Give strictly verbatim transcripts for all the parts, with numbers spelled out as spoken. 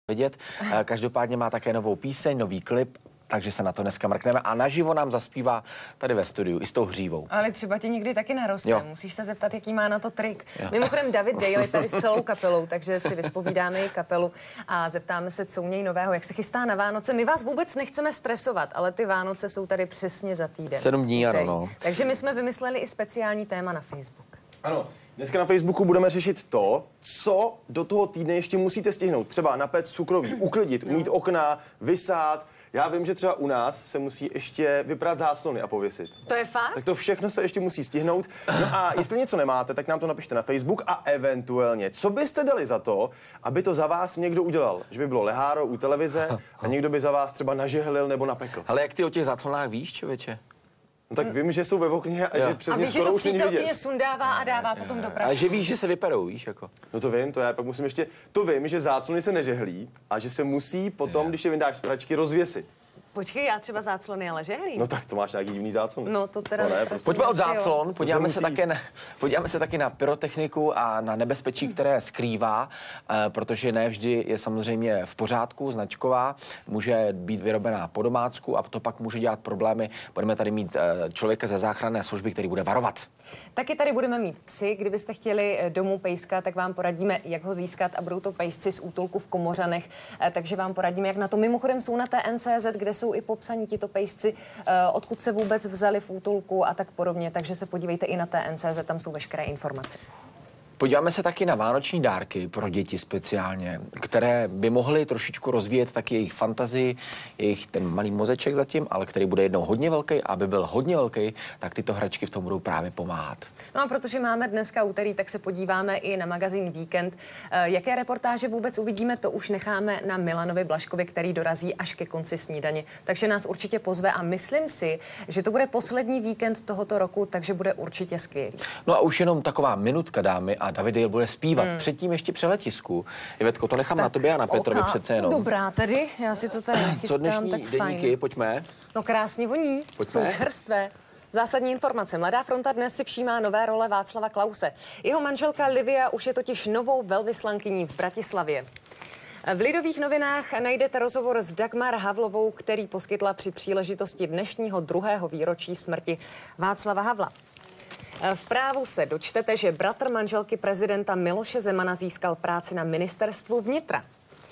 vidět. Každopádně má také novou píseň, nový klip, takže se na to dneska mrkneme a naživo nám zaspívá tady ve studiu i s tou hřívou. Ale třeba ti někdy taky naroste. Jo. Musíš se zeptat, jaký má na to trik. Jo. Mimochodem David Dale je tady s celou kapelou, takže si vyspovídáme její kapelu a zeptáme se, co u něj nového, jak se chystá na Vánoce. My vás vůbec nechceme stresovat, ale ty Vánoce jsou tady přesně za týden. Sedm dní, ano, no. Takže my jsme vymysleli i speciální téma na Facebook. Ano. Dneska na Facebooku budeme řešit to, co do toho týdne ještě musíte stihnout. Třeba napéct cukroví, uklidit, umýt okna, vysát. Já vím, že třeba u nás se musí ještě vyprat záclony a pověsit. To je fakt? Tak to všechno se ještě musí stihnout. No a jestli něco nemáte, tak nám to napište na Facebook a eventuálně, co byste dali za to, aby to za vás někdo udělal? Že by bylo leháro u televize a někdo by za vás třeba nažehlil nebo napekl. Ale jak ty o těch záclonách víš, člověče? No tak vím, že jsou ve okně a jo. že přes a ně víš, že skoro to už není přítelkyně vidět. sundává a dává potom do prachu. Ale že víš, že se vyperou, víš, jako. No to vím, to já pak musím ještě, to vím, že záclony se nežehlí a že se musí potom, když je vyndáš z pračky, rozvěsit. Počkej, já třeba záclony, ale žehlí. No tak to máš nějaký divný záclon. No to teda... To ne, prostě. Pojďme od záclon, podíváme musí... se, také na, podíváme se taky na pyrotechniku a na nebezpečí, které skrývá, eh, protože ne vždy je samozřejmě v pořádku, značková, může být vyrobená po domácku a to pak může dělat problémy. Budeme tady mít eh, člověka ze záchranné služby, který bude varovat. Taky tady budeme mít psy. Kdybyste chtěli domů pejska, tak vám poradíme, jak ho získat a budou to pejsci z útulku v Komořanech, eh, takže vám poradíme, jak na to. Mimochodem jsou na té N C Z, kde jsou i popsaní tito pejsci, odkud se vůbec vzali v útulku a tak podobně, takže se podívejte i na té N C Z, tam jsou veškeré informace. Podíváme se taky na vánoční dárky pro děti speciálně, které by mohly trošičku rozvíjet taky jejich fantazii, jejich ten malý mozeček zatím, ale který bude jednou hodně velký, a aby byl hodně velký, tak tyto hračky v tom budou právě pomáhat. No a protože máme dneska úterý, tak se podíváme i na magazín Víkend. Jaké reportáže vůbec uvidíme, to už necháme na Milanovi Blažkovi, který dorazí až ke konci snídaně. Takže nás určitě pozve a myslím si, že to bude poslední víkend tohoto roku, takže bude určitě skvělý. No a už jenom taková minutka, dámy, a David Dale bude zpívat. Hmm. Předtím ještě při letisku. Ivetko, to nechám tak na tobě a na Petrovi oka. Přece jenom. Dobrá, tady, já si to tady nachystám, co dnešní tak deníky, fajn. pojďme. No krásně voní, Pojďme. jsou čerstvé. Zásadní informace. Mladá fronta dnes si všímá nové role Václava Klause. Jeho manželka Livia už je totiž novou velvyslankyní v Bratislavě. V Lidových novinách najdete rozhovor s Dagmar Havlovou, který poskytla při příležitosti dnešního druhého výročí smrti Václava Havla. V Právu se dočtete, že bratr manželky prezidenta Miloše Zemana získal práci na ministerstvu vnitra.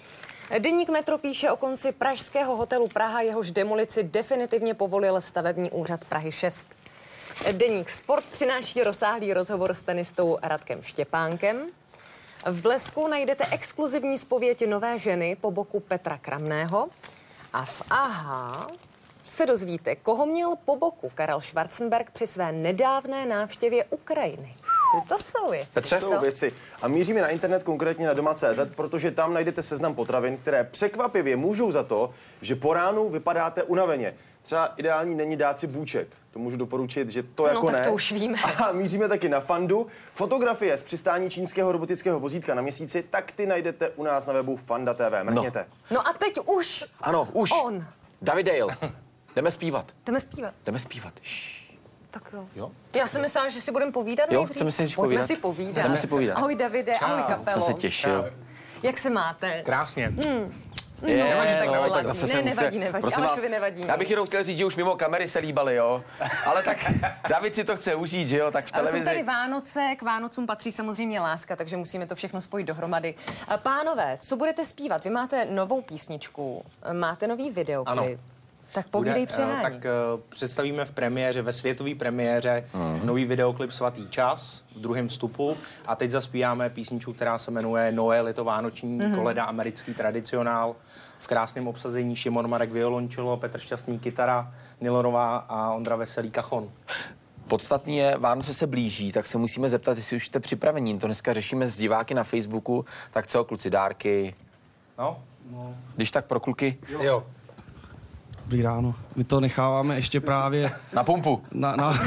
Deník Metro píše o konci pražského hotelu Praha, jehož demolici definitivně povolil stavební úřad Prahy šest. Deník Sport přináší rozsáhlý rozhovor s tenistou Radkem Štěpánkem. V Blesku najdete exkluzivní zpověď nové ženy po boku Petra Kramného. A v Aha se dozvíte, koho měl po boku Karel Schwarzenberg při své nedávné návštěvě Ukrajiny. To jsou věci. Petře? To jsou věci. A míříme na internet, konkrétně na doma tečka cé zet, protože tam najdete seznam potravin, které překvapivě můžou za to, že po ránu vypadáte unaveně. Třeba ideální není dát si bůček. To můžu doporučit, že to no, jako tak ne. To už víme. A míříme taky na Fandu. Fotografie z přistání čínského robotického vozítka na Měsíci, tak ty najdete u nás na webu Fanda tečka té vé. Mrkněte. No. no a teď už. Ano, už. On. David Dale. Jdeme zpívat. Jdeme zpívat. Jdeme zpívat. Šš. Tak jo. Jo? Já jsem myslela, že si budeme povídat Jo, nejdřív. chceme si Pojďme povídat. si povídat. Jdeme si povídat. Ahoj Davide, Čau. ahoj kapelo. Jsem se těšil. Čau. Jak se máte? Krásně. Hmm. Je, nevadí, tak no, nevadí. tak zase Ne, se musíte- nevadí, nevadí. prosím Alešovi vás, nevadí Já bych nic. jenom chtěl říct, že už mimo kamery se líbali, jo. Ale tak David si to chce užít, že jo, tak v Ale jsou televizi. tady Vánoce, k Vánocům patří samozřejmě láska, takže musíme to všechno spojit dohromady. A pánové, co budete zpívat? Vy máte novou písničku, máte nový videoklip. Ano. Tak povídej Bude, přehání. eh, Tak uh, představíme v premiéře, ve světové premiéře, uh-huh. nový videoklip Svatý čas v druhém vstupu a teď zaspíváme písničku, která se jmenuje Noel, je to vánoční uh-huh. koleda, americký tradicionál. V krásném obsazení Šimon Marek violončelo, Petr Šťastný kytara, Nilonová a Ondra Veselý kachon. Podstatný je, Vánoce se blíží, tak se musíme zeptat, jestli už jste připraveni. To dneska řešíme s diváky na Facebooku, tak co, kluci, dárky? No, no. Když tak pro kluky. Jo. jo. Dobrý ráno. My to necháváme ještě právě Na pumpu. na, na,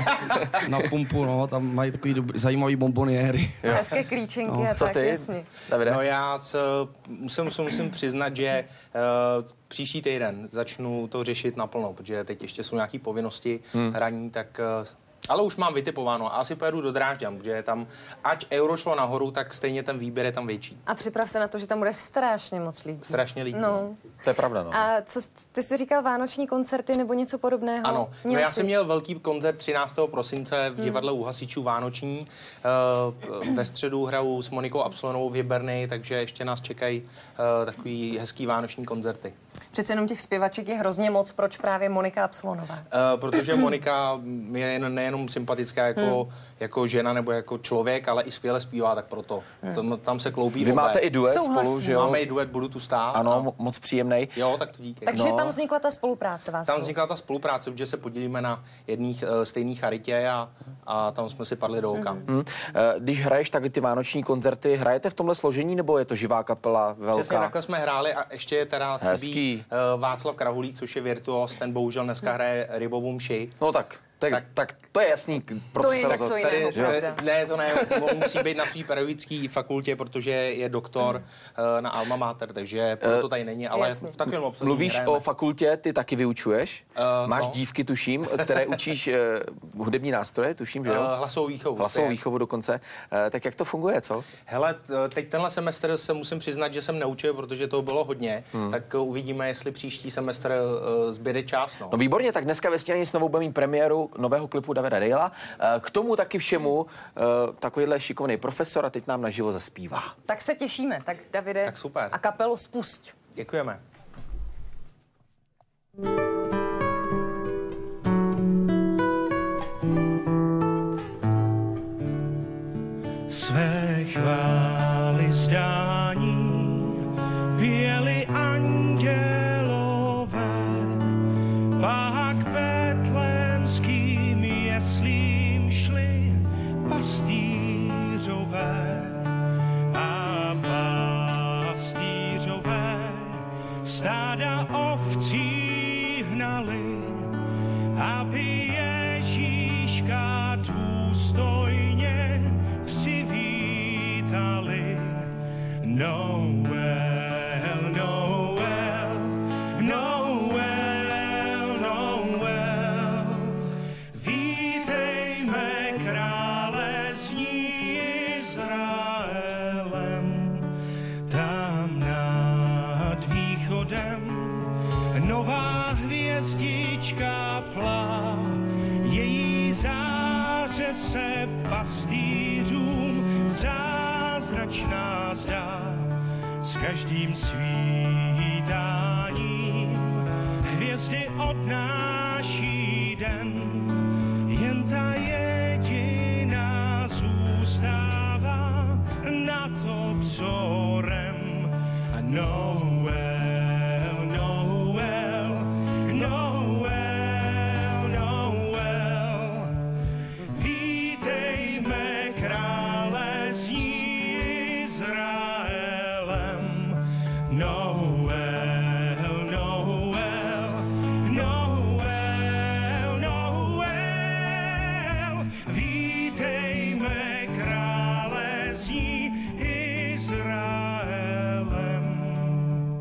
na pumpu, no, tam mají takový dobrý, zajímavý bomboniéry. Hezké klíčenky No. a Co tak, ty, jasně. Davide? No já c, musím, musím, musím přiznat, že uh, příští týden začnu to řešit naplno, protože teď ještě jsou nějaké povinnosti hmm. hraní, tak uh, Ale už mám vytipováno a asi pojedu do Drážďan, protože je tam, ať euro šlo nahoru, tak stejně ten výběr je tam větší. A připrav se na to, že tam bude strašně moc lidí. Strašně lidí. No. To je pravda, no. A co, ty jsi říkal vánoční koncerty nebo něco podobného? Ano, no Měl já jsi... jsem měl velký koncert třináctého prosince v divadle hmm. u hasičů vánoční. Uh, ve středu hraju s Monikou Absolonovou v Hyberny, takže ještě nás čekají uh, takový hezký vánoční koncerty. Přece jenom těch zpěvaček je hrozně moc, proč právě Monika Absolonová? Uh, protože Monika je nejenom sympatická jako, hmm. jako žena nebo jako člověk, ale i skvěle zpívá, tak proto. Hmm. Tam, tam se kloubí. Vy obé. máte i duet Souhlasím. spolu, že jo? Máme i duet, budu tu stát. Ano, a... mo- moc příjemnej. Jo, tak to díky. Takže No. tam vznikla ta spolupráce vás. Tam vznikla ta spolupráce, protože se podílíme na jedných uh, stejných charitě a, a tam jsme si padli do oka. Hmm. Hmm. Když hraješ takhle ty vánoční koncerty, hrajete v tomhle složení, nebo je to živá kapela, velká? Přesně takhle jsme hráli a ještě je teda chybí Hezký. uh, Václav Krahulík, což je virtuos, ten bohužel dneska hraje rybovou mši. No tak, tak, Tak- tak to je jasný. Proto To je se tak rozhod- co jiného, že jo? pravda. Ne, to ne, on musí být na své pedagogické fakultě, protože je doktor uh, na Alma Mater, takže proto tady není, ale Jasně. v takovém obsazení Mluvíš hrajeme. o fakultě, ty taky vyučuješ? Uh, Máš no. dívky, tuším, které učíš uh, hudební nástroje, tuším, že jo? Uh, hlasovou výchovu. Hlasovou zpěv. výchovu dokonce. Uh, tak jak to funguje, co? Hele, t- teď tenhle semestr se musím přiznat, že jsem neučil, protože to bylo hodně, hmm. tak uh, uvidíme, jestli příští semestr uh, zbyde čas. No. No výborně, tak dneska ve Stíhaní s novou budeme mít premiéru nového klipu Davida Dalea. Uh, K tomu taky všemu uh, takovýhle šikovný profesor a teď nám naživo zaspívá. Tak se těšíme. Tak Davide Tak super. a kapelu spusť. Děkujeme. Své chvály zdání pěli andělové, pak betlémským jeslím šli pastýřové a pastýřové stáda ovcí hnali, aby Ježíška důstojně přivítali. Noel, Noel, Noel, Noel, vítejme krále zní Izraelem. Tam nad východem nová hvězdička plá, její záře se pastýřům zázračná zdá. S každým svítáním hvězdy odnáší den, jen ta jediná zůstává nad obzorem. A Noel, Noel, Noel, Noel, vítejme krále zní Izraelem. Noel, Noel, Noel, Noel, vítejme krále zní Izraelem.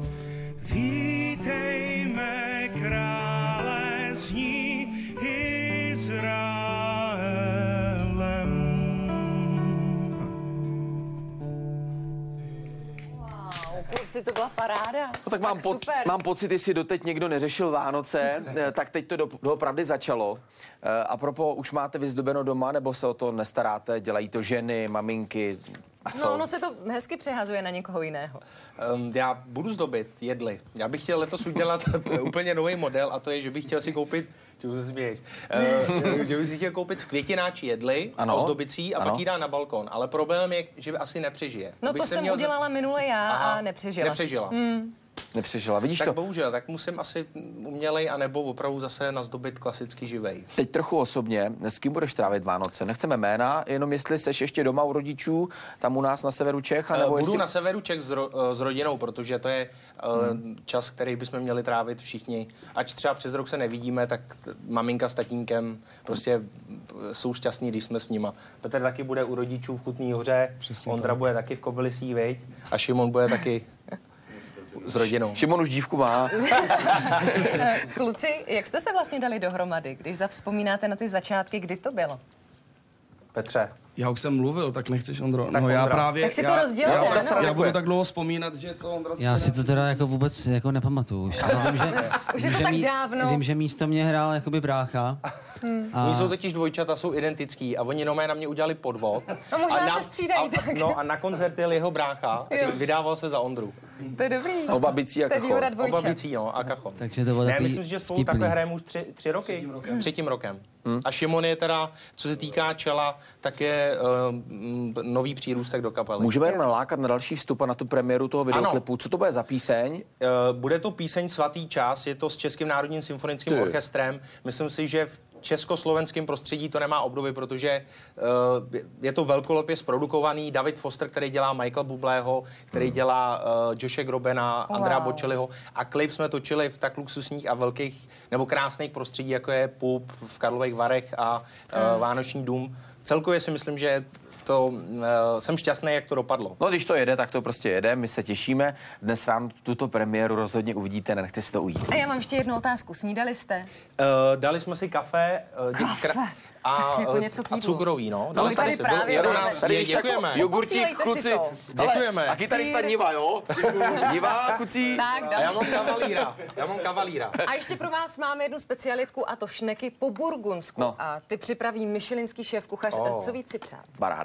Vítejme krále zní Izraelem. Wow, kluci, to byla paráda. No tak mám, po, super. mám pocit, jestli doteď někdo neřešil Vánoce, eh, tak teď to do, doopravdy začalo. Eh, A propo, už máte vyzdobeno doma, nebo se o to nestaráte? Dělají to ženy, maminky? Co? No, ono se to hezky přehazuje na někoho jiného. Um, já budu zdobit jedli. Já bych chtěl letos udělat úplně nový model a to je, že bych chtěl si koupit, čemu se směješ, uh, že bych si chtěl koupit květináč jedli, Ano, ozdobicí a ano. pak ji dát na balkon. Ale problém je, že asi nepřežije. No Bych to se jsem měl za- udělala minule já Aha, a nepřežila. Nepřežila. Hmm. Nepřežila. Vidíš Tak to? bohužel, tak musím asi umělej, anebo opravdu zase nazdobit klasický živej. Teď trochu osobně, s kým budeš trávit Vánoce? Nechceme jména, jenom jestli seš ještě doma u rodičů, tam u nás na severu Čech, Uh, anebo Budu jestli... na severu Čech s, ro, uh, s rodinou, protože to je uh, hmm. čas, který bychom měli trávit všichni. Ať třeba přes rok se nevidíme, tak t- maminka s tatínkem prostě uh, jsou šťastní, když jsme s nima. Petr taky bude u rodičů v Kutný Hoře, Přesně Ondra tak. bude taky v Kobylisí, viď? A Šimon bude taky s rodinou. Šimon už dívku má. Kluci, jak jste se vlastně dali dohromady, když zavzpomínáte na ty začátky, kdy to bylo? Petře. Já už jsem mluvil, tak nechceš, Ondro. Tak no já Ondra. právě... Tak si to já, rozdělte, já, ano. já budu tak dlouho vzpomínat, že to Ondra... Já si to teda jako vůbec jako nepamatuju už. Ale vím, že, Už je vím, to že tak mí- dávno. Vím, že místo mě hrál jakoby brácha. A Oni jsou totiž dvojčata, jsou identický a oni jenom na mě udělali podvod. No možná a na, se střídají, a, tak. No a na koncert jel jeho brácha a Jo. vydával se za Ondru. To je dobrý. Oba bicí a To je výhoda kachon. dvojčat. Oba bicí, no, a kachon. takže to bylo Ne, takový myslím si, že spolu vtipný. takhle hrajeme už tři, tři roky. Třetím rokem. Třetím rokem. Hmm. A Šimon je teda, co se týká čela, tak je uh, nový přírůstek do kapely. Můžeme jen nalákat na další vstup a na tu premiéru toho videoklipu. Co to bude za píseň? Uh, bude to píseň Svatý čas, je to s Českým národním symfonickým Ty. orchestrem. Myslím si, že v československém prostředí to nemá obdoby, protože uh, je to velkolepě zprodukovaný. David Foster, který dělá Michaela Bublého, který dělá uh, Joshe Grobena, Wow. Andrea Bocelliho. A klip jsme točili v tak luxusních a velkých nebo krásných prostředí, jako je Pup v Karlových Varech a uh, Vánoční dům. Celkově si myslím, že to uh, jsem šťastný, jak to dopadlo. No, když to jede, tak to prostě jede. My se těšíme. Dnes ráno tuto premiéru rozhodně uvidíte, nenechte si to ujít. A já mám ještě jednu otázku. Snídali jste? Uh, dali jsme si kafe, uh, dě- Kafe? kra- a, Tak jako uh, něco k a jídlu. cukrový, no. No, Dali my tady si- právě bylo- máme. nás- Tady je- když tak děkujeme. jogurtík, Posílejte si kluci. to. Děkujeme. A kytarista Niva, jo? Niva, kucí. Tak, A já další. mám kavalíra. Já mám kavalíra. A ještě pro vás máme jednu specialitku, a to šneky po burgundsku. No. A ty připraví michelinský šéf kuchař. Oh. Co víc si přát? Paráda.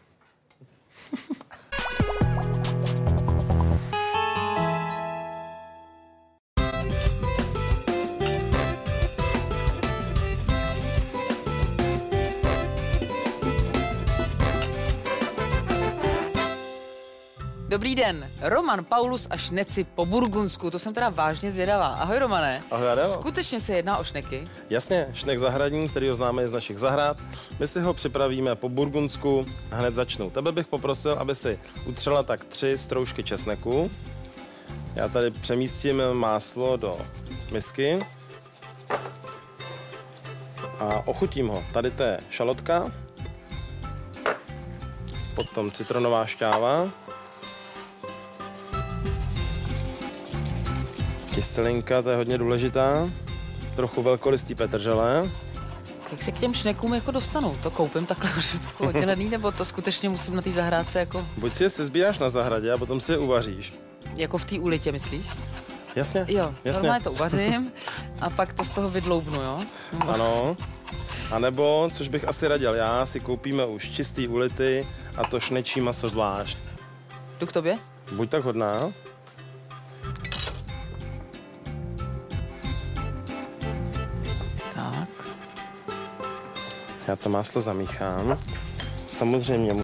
Dobrý den, Roman Paulus a šneci po burgundsku, to jsem teda vážně zvědavá. Ahoj Romane. Ahoj, Adélo. Skutečně se jedná o šneky? Jasně, šnek zahradní, který ho známe z našich zahrad. My si ho připravíme po burgundsku, hned začnu. Tebe bych poprosil, aby si utřela tak tři stroužky česneku. Já tady přemístím máslo do misky. A ochutím ho. Tady to je šalotka. Potom citronová šťáva. Kyselinka, to je hodně důležitá. Trochu velkolistý petržele. Jak se k těm šnekům jako dostanu? To koupím takhle už jako oddělený, nebo to skutečně musím na té zahrádce jako, Buď si je sezbíráš na zahradě a potom si je uvaříš. jako v té ulitě, myslíš? Jasně? Jo, jasně. normálně to uvařím a pak to z toho vydloubnu, jo? Ano. A nebo, což bych asi radil já, si koupíme už čistý ulity a to šnečí maso zvlášť. Jdu k tobě? Buď tak hodná. Tak. Já to máslo zamíchám. Samozřejmě